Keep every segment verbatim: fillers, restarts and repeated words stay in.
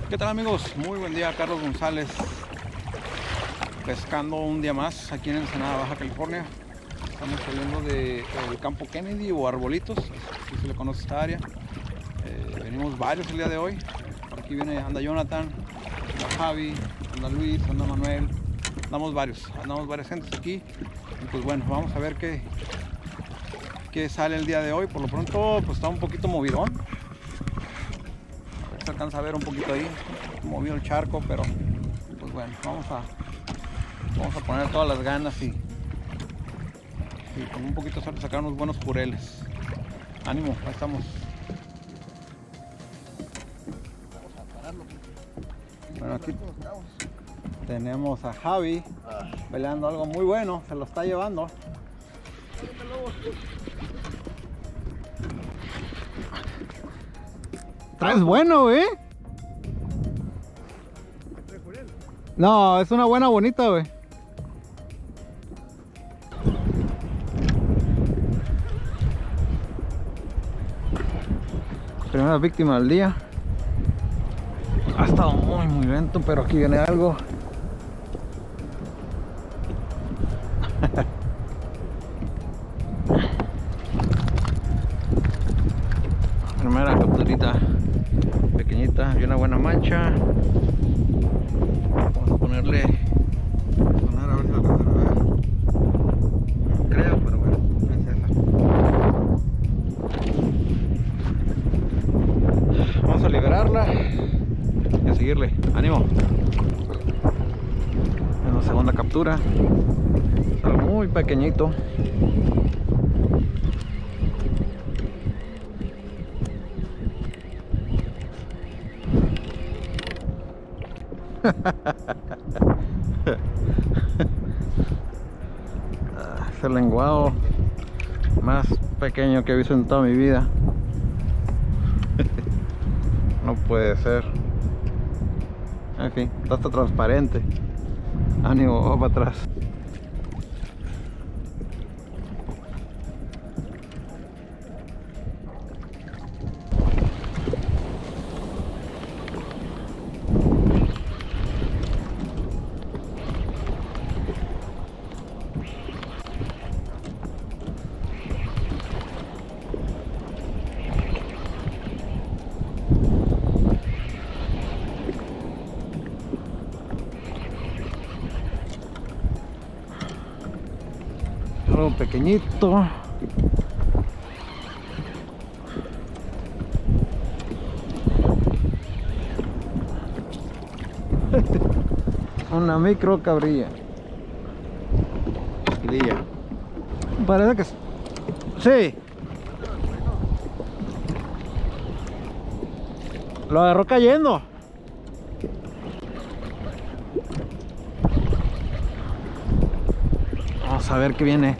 ¿Qué tal, amigos? Muy buen día, Carlos González, pescando un día más aquí en Ensenada, Baja California. Estamos saliendo del campo Kennedy o Arbolitos, así se le conoce esta área. Eh, venimos varios el día de hoy. Por aquí viene, anda Jonathan, anda Javi, anda Luis, anda Manuel. Andamos varios, andamos varias gentes aquí. Y pues bueno, vamos a ver qué, qué sale el día de hoy. Por lo pronto pues está un poquito movidón. Se alcanza a ver un poquito ahí, movió el charco, pero pues bueno, vamos a vamos a poner todas las ganas y, y con un poquito de suerte sacar unos buenos jureles. Ánimo, ahí estamos. Bueno, aquí tenemos a Javi peleando algo muy bueno, se lo está llevando. Traes bueno, ¿eh? No, es una buena bonita, güey. Primera víctima del día. Ha estado muy, muy lento, pero aquí viene algo. Primera capturita pequeñita y una buena mancha. Vamos a ponerle sonar a ver si lo alcanzan a ver. No creo, pero bueno, es esa. Vamos a liberarla y a seguirle. Ánimo. Es la segunda captura. Está muy pequeñito. Es el lenguado más pequeño que he visto en toda mi vida. No puede ser. En fin, está hasta transparente. Ánimo, va para atrás. Algo pequeñito. Una micro cabrilla. Cabrilla. Parece que sí. Lo agarró cayendo. Vamos a ver qué viene.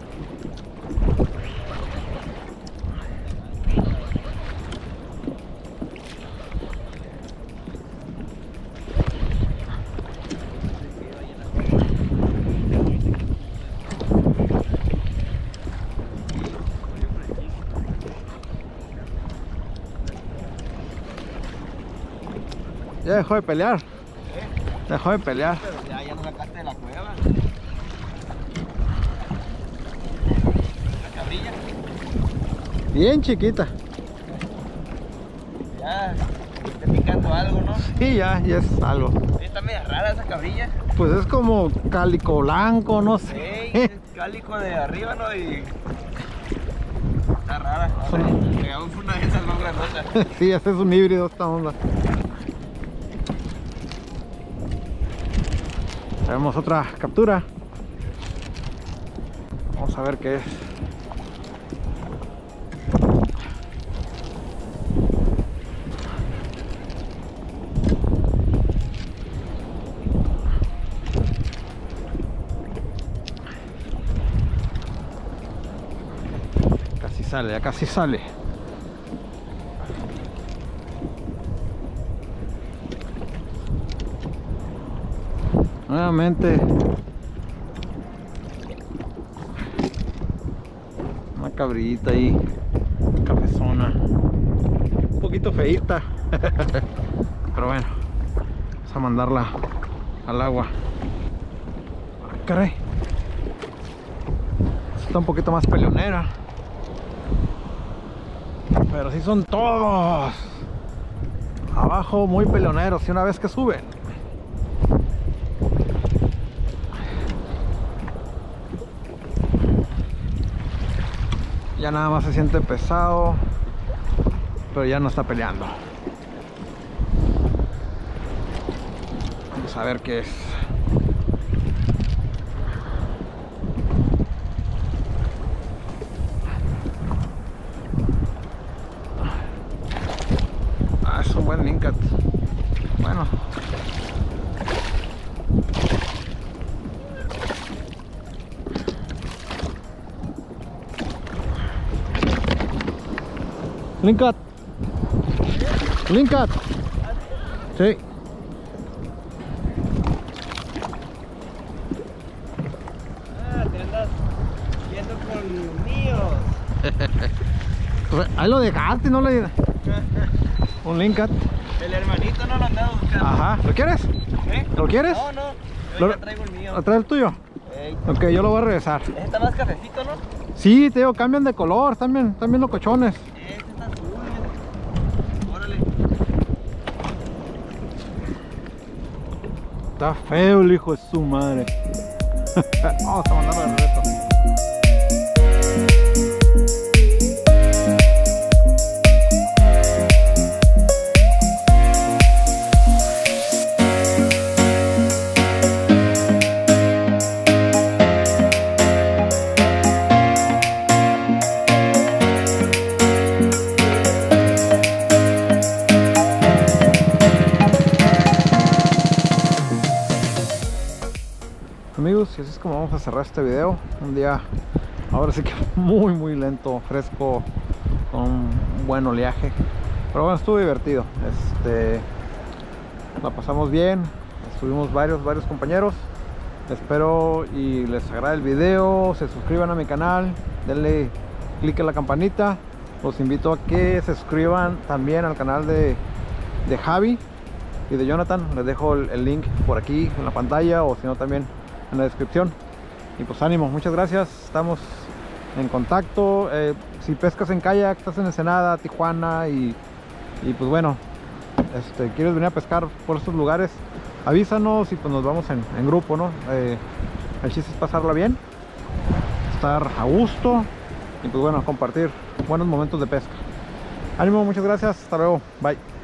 Ya dejó de pelear. ¿Eh? Dejó de pelear. Pero ya, ya no sacaste de la cueva. La cabrilla. Bien chiquita. Ya está picando algo, ¿no? Sí, ya, ya es algo. Está media rara esa cabrilla. Pues es como cálico blanco, no sé. Sí, es cálico de arriba, ¿no? Y está rara. Pegamos una de esas más grandotas. Sí, ese es un híbrido esta onda. Tenemos otra captura. Vamos a ver qué es. Casi sale, ya casi sale. Nuevamente una cabrillita ahí, cafezona, un poquito feíta, pero bueno, Vamos a mandarla al agua. Ay, caray. Está un poquito más peleonera. Pero sí son todos. Abajo muy peleoneros y una vez que suben. Ya nada más se siente pesado, pero ya no está peleando. Vamos a ver qué es. Ah, es un buen Lingcat. Bueno. Lingcat. Lingcat. Sí. Ah, te andas yendo con míos. Ahí lo dejaste, no le... Un Lingcat. El hermanito no lo andaba buscando. Ajá. ¿Lo quieres? ¿Eh? ¿Lo quieres? No, no. Lo- Yo ya traigo el mío. ¿Trae el tuyo? Ey. Ok, yo lo voy a regresar. Ese está más cafecito, ¿no? Sí, te digo, cambian de color, también, también locochones. Ese está azul, mira. Órale. Está feo el hijo de su madre. Vamos a mandarlo de regreso. Amigos, y así es como vamos a cerrar este video. Un día ahora sí que muy muy lento, fresco, con un buen oleaje, pero bueno, estuvo divertido. Este, la pasamos bien, estuvimos varios varios compañeros. Espero y les agrade el video, se suscriban a mi canal, denle click a la campanita. Los invito a que se suscriban también al canal de, de Javi y de Jonathan. Les dejo el, el link por aquí en la pantalla, o si no también en la descripción. Y pues ánimo, muchas gracias, estamos en contacto. Eh, si pescas en kayak, estás en Ensenada, Tijuana y, y pues bueno, este, quieres venir a pescar por estos lugares, avísanos y pues nos vamos en, en grupo, ¿no? Eh, el chiste es pasarla bien, estar a gusto y pues bueno, compartir buenos momentos de pesca. Ánimo, muchas gracias, hasta luego, bye.